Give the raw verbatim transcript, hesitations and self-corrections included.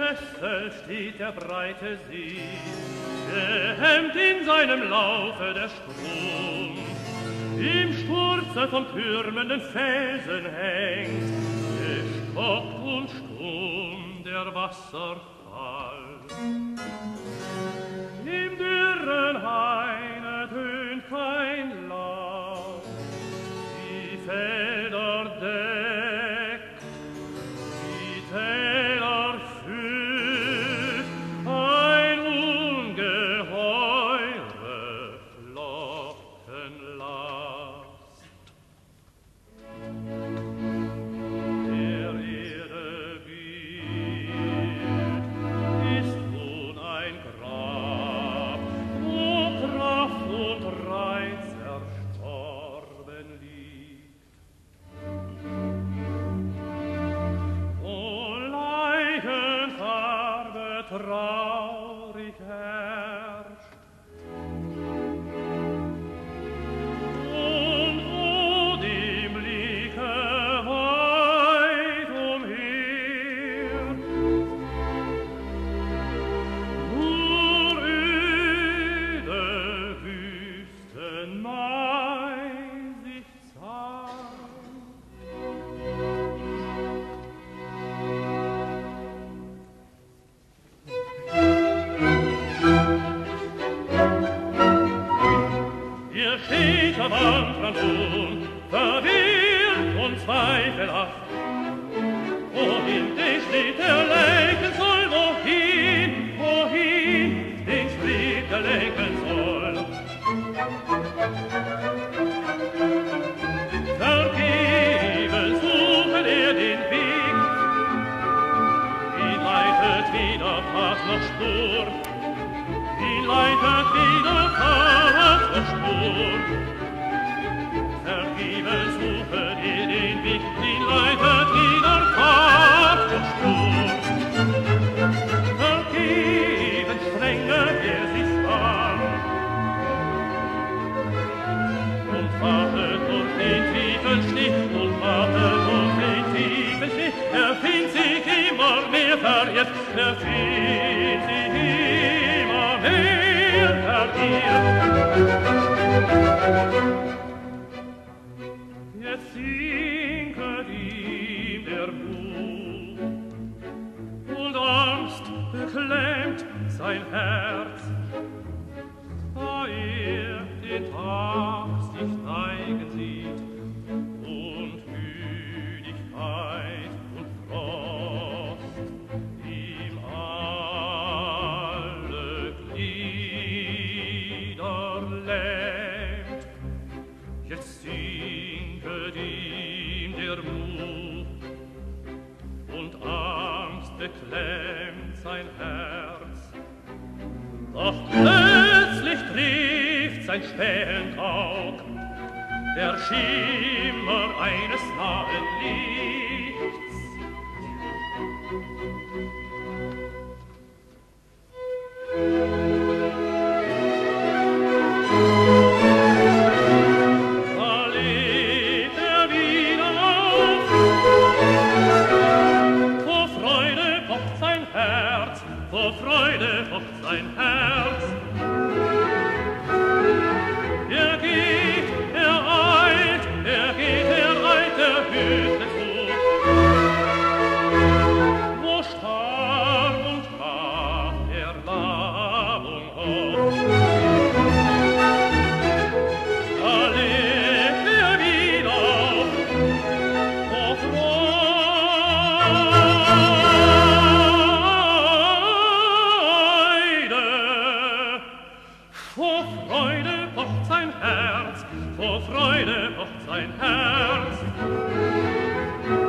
Kessel steht der breite See, gehemmt in seinem Laufe der Strom. Im Sturze vom türmenden Felsen hängt, gestockt und stumm der Wasserfall. Im dürren Haine tönt kein Laut, die Felder deckt, die Täler füllt, ein ungeheure Flockenlast. Der Erde Bild ist nun ein Grab, wo Kraft und Reiz erstorben liegt. Wo Leichenfarbe traurig herrscht und wo die Blicke weit umher nur öde Wüstenei sich zeigt. Ihr steht am Anfang nun, verwirrt und zweifelhaft. Wohin den Schritt er lenken soll, wohin, wohin den Schritt er lenken soll. Vergebens sucht er den Weg, ihn leitet weder Pfad noch Spur, ihn leitet weder Pfad noch Spur. Vergebens sucht er den Weg, ihn leitet weder Pfad noch Spur. Vergebens strenge er sich an und wartet durch den tiefen Schnee, und wartet durch den tiefen Schnee. Er findet sich immer mehr verirrt, er findet sich immer mehr verirrt. Jetzt sinket ihm der Mut und Angst beklemmt sein Herz, da er den Tag sich neigen sieht und Müdigkeit und Frost ihm alle Glieder lähmt. Jetzt sinket ihm der Mut und Angst beklemmt sein Herz. Doch plötzlich trifft sein spähend Aug der Schimmer eines nahen Lichts. Da lebt er wieder auf, vor Freude pocht sein Herz, vor Freude pocht sein Herz. Er geht, er eilt, er geht, er eilt der Hütte zu, wo starr und schwach Erlabung hofft. Da lebt er wieder auf, vor Freude, vor Freude pocht sein Herz, vor Freude pocht sein Herz.